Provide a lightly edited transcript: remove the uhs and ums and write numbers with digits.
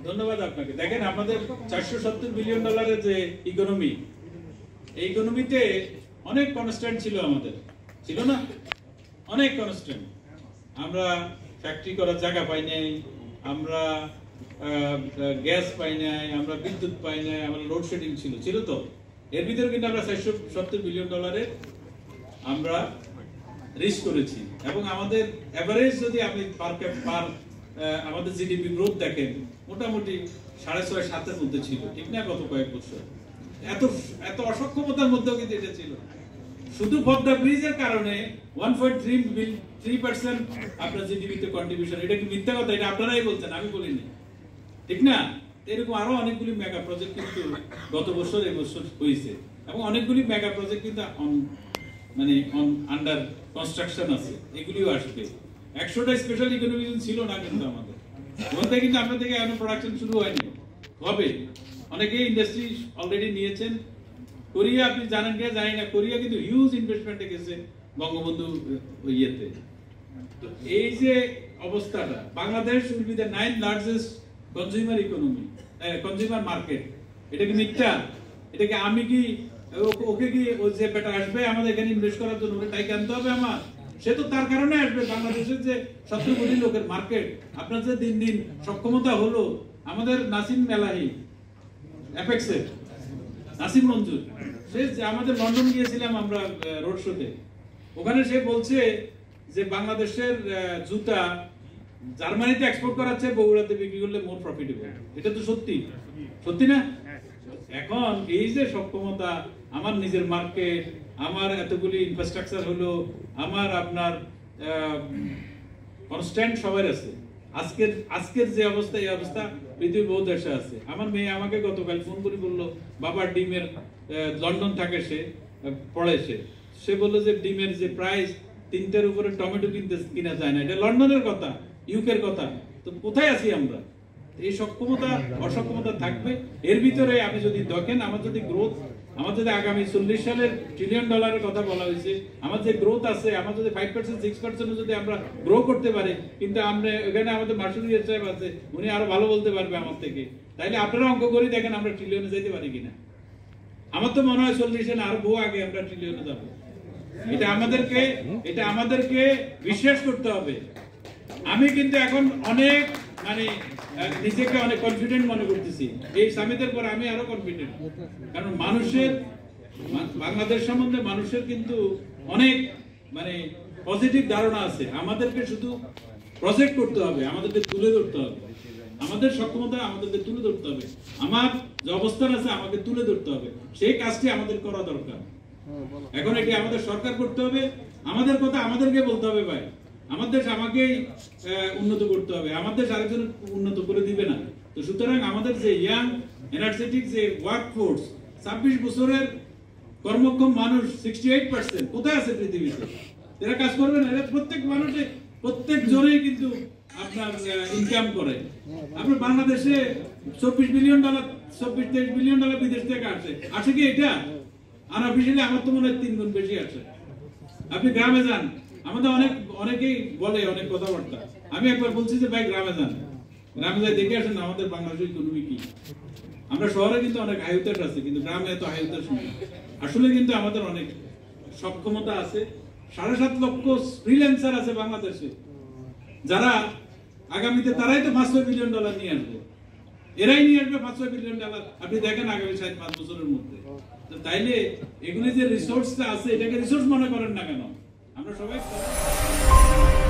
ধন্যবাদ আপনাকে। দেখেন আমাদের 470 বিলিয়ন ডলারের যে ইকোনমি, এই ইকোনমিতে অনেক কনস্ট্যান্ট ছিল, আমাদের ছিল না, অনেক কনস্ট্যান্ট। আমরা ফ্যাক্টরি করার জায়গা পাই নাই, আমরা গ্যাস পাই নাই, আমরা বিদ্যুৎ পাই নাই, আমরা লোডশেডিং ছিল তো। এর ভিতরে কিন্তু আমরা 470 বিলিয়ন ডলারের আমরা রিস্ক করেছি, এবং আমাদের এভারেজ যদি আপনি আমাদের জিডিপি গ্রোথ দেখেন মোটামুটি 6.5-7 মধ্যে ছিল, ঠিক না? গত কয়েক বছর এত অসক্ষমতার মধ্যেও কিন্তু এটা ছিল। শুধু পদ্মা ব্রিজের কারণে 1.3% আপনার জিডিপিতে কন্ট্রিবিউশন। এটা কি মিথ্যা কথা? এটা আপনারাই বলছেন, আমি বলিনি, ঠিক না? এরকম আরো অনেকগুলি মেগা প্রজেক্ট কিন্তু গত বছর এবছর হয়েছে, এবং অনেকগুলি মেগা প্রজেক্ট কিন্তু আন্ডার কনস্ট্রাকশন আছে, এগুলিও আসবে। 100টা স্পেশাল ইকোনমি ছিল না কিন্তু আমাদের মধ্যে, কিন্তু আপনার থেকে এখন প্রোডাকশন শুরু হয়নি, হবে। অনেকে ইন্ডাস্ট্রি অলরেডি নিয়েছেন। কোরিয়া আপনি জানেন কি জানি না, কোরিয়া কিন্তু হিউজ ইনভেস্টমেন্টে গেছে বঙ্গবন্ধু ইয়েতে। তো এই যে অবস্থাটা, Bangladesh will be the 9th largest consumer economy, consumer market. এটা কি মিথ্যা? এটা কি আমি কি ওকে কি ও যে বেটা আসবে আমাদের এখানে ইনভেস্ট করার জন্য, ওকে টাকা আনতে হবে আমার? সে তো তার কারণে আসবে। বাংলাদেশের যে 17 কোটি লোকের মার্কেট, আপনার যে দিন দিন সক্ষমতা হলো, আমাদের নাসিম মেলাহি এফেক্সের নাসিম মঞ্জুর, সে আমাদের লন্ডন গিয়েছিলাম আমরা রোড শোতে, ওখানে সে বলছে যে বাংলাদেশের জুতা জার্মানিতে এক্সপোর্ট করাচ্ছে, বগুড়াতে বিক্রি করলে মোর প্রফিটেবল। এটা তো সত্যি, সত্যি না? এখন এই যে সক্ষমতা, আমার নিজের মার্কেট, আমার এতগুলি ইনফ্রাস্ট্রাকচার হলো, আমার আপনার কনস্ট্যান্ট সবার আছে। আজকের যে অবস্থা, এই অবস্থা পৃথিবীর বহু দেশে আছে। আমার মেয়ে আমাকে গতকাল ফোন করে বললো, বাবার ডিমের, লন্ডন থাকে সে, পড়ে সে বললো যে ডিমের যে প্রাইস, 3টার উপরে টমেটো কিনা যায় না। এটা লন্ডনের কথা, ইউকের কথা। তো কোথায় আছি আমরা? এই সক্ষমতা অসক্ষমতা থাকবে। এর ভিতরে আপনি যদি দেখেন, আমার যদি গ্রোথ, আমার যদি আগামী 40 সালের ট্রিলিয়ন ডলারের কথা বলা হয়েছে, আমার যে গ্রোথ আছে, আমার যদি 5% 6% যদি আমরা গ্রো করতে পারি, কিন্তু আমরা এখানে আমাদের মাসুদ সাহেব আছে, উনি আরো ভালো বলতে পারবে আমার থেকে। তাইলে আপনারা অঙ্ক করে দেখেন আমরা ট্রিলিয়নে যেতে পারি কিনা। আমার তো মনে হয় 40 সালে আরো বহু আগে আমরা ট্রিলিয়নে যাব। এটা আমাদেরকে বিশ্বাস করতে হবে। আমি কিন্তু এখন অনেক নিজেকে অনেক কনফিডেন্ট মনে করতেছি। এই সামিটের পর আমি আরো কনফিডেন্ট, কারণ বাংলাদেশ সম্বন্ধে মানুষের কিন্তু অনেক পজিটিভ ধারণা আছে। আমাদেরকে শুধু প্রজেক্ট করতে হবে, আমাদেরকে তুলে ধরতে হবে, আমাদের সক্ষমতা আমাদেরকে তুলে ধরতে হবে, আমার যে অবস্থান আছে আমাকে তুলে ধরতে হবে। সেই কাজটি আমাদের করা দরকার। এখন এটি আমাদের সরকার করতে হবে, আমাদের কথা আমাদেরকে বলতে হবে। ভাই, আমার দেশ আমাকেই উন্নত করতে হবে, আমার দেশ আরেকজন উন্নত করে দিবে না। তো সুতরাং আমাদের যে ইয়াং এনার্জেটিক যে ওয়ার্ক ফোর্স, 26 বছরের কর্মক্ষম মানুষ 68% কোথায় আছে পৃথিবীতে? এরা কাজ করবে না? এরা প্রত্যেক মানুষে, প্রত্যেক জনেই কিন্তু আপনার ইনকাম করে। আপনার বাংলাদেশে 24 বিলিয়ন ডলার, 24-23 বিলিয়ন ডলার বিদেশ থেকে আসে কি এটা? আনঅফিশিয়ালি আমার তো মনে হয় 3 গুণ বেশি আসে। আপনি গ্রামে যান, আমাদের অনেকেই বলে অনেক কথাবার্তা। আমি একবার বলছি যে ভাই গ্রামে যান, গ্রামে যাই দেখে আসেন আমাদের বাংলাদেশের ইকোনমি কি। আমরা শহরে কিন্তু অনেক হাইউতাস আছে, কিন্তু গ্রামে এত হাইউতাস নেই। আসলে কিন্তু আমাদের অনেক সক্ষমতা আছে। 7.5 লক্ষ ফ্রিল্যান্সার আছে বাংলাদেশে, যারা আগামীতে তারাই তো 500 বিলিয়ন ডলার নিয়ে আসবে। এরাই নিয়ে আসবে 500 বিলিয়ন ডলার। আপনি দেখেন আগামী 5 বছরের মধ্যে। তো তাইলে এগুলি যে রিসোর্সটা আছে, এটাকে রিসোর্স মনে করেন না কেন? আমরা সবাই